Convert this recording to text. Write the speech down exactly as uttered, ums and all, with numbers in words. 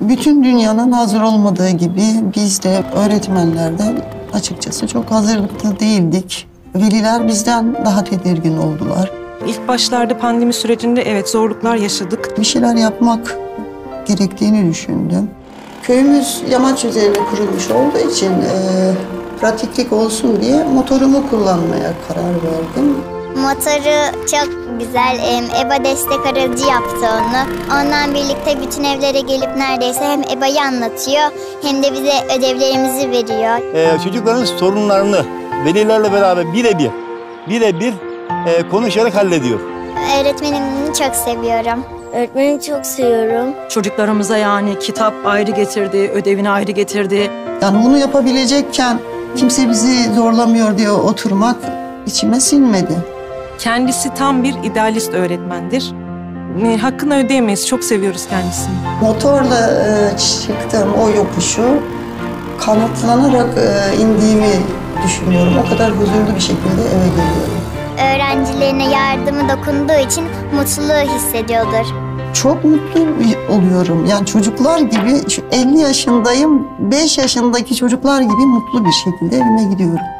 Bütün dünyanın hazır olmadığı gibi biz de öğretmenler de açıkçası çok hazırlıklı değildik. Veliler bizden daha tedirgin oldular. İlk başlarda pandemi sürecinde evet zorluklar yaşadık. Bir şeyler yapmak gerektiğini düşündüm. Köyümüz yamaç üzerine kurulmuş olduğu için e, pratiklik olsun diye motorumu kullanmaya karar verdim. Motoru çok güzel. EBA destek aracı yaptı onu. Ondan birlikte bütün evlere gelip neredeyse hem EBA'yı anlatıyor hem de bize ödevlerimizi veriyor. Ee, çocukların sorunlarını velilerle beraber birebir, birebir e, konuşarak hallediyor. Öğretmenimi çok seviyorum. Öğretmenimi çok seviyorum. Çocuklarımıza yani kitap ayrı getirdi, ödevini ayrı getirdi. Yani bunu yapabilecekken kimse bizi zorlamıyor diye oturmak içime sinmedi. Kendisi tam bir idealist öğretmendir. E, hakkını ödeyemeyiz, çok seviyoruz kendisini. Motorla e, çıktığım o yokuşu kanıtlanarak e, indiğimi düşünüyorum. O kadar huzurlu bir şekilde eve geliyorum. Öğrencilerine yardımı dokunduğu için mutluluğu hissediyordur. Çok mutlu oluyorum. Yani çocuklar gibi, şu elli yaşındayım, beş yaşındaki çocuklar gibi mutlu bir şekilde evime gidiyorum.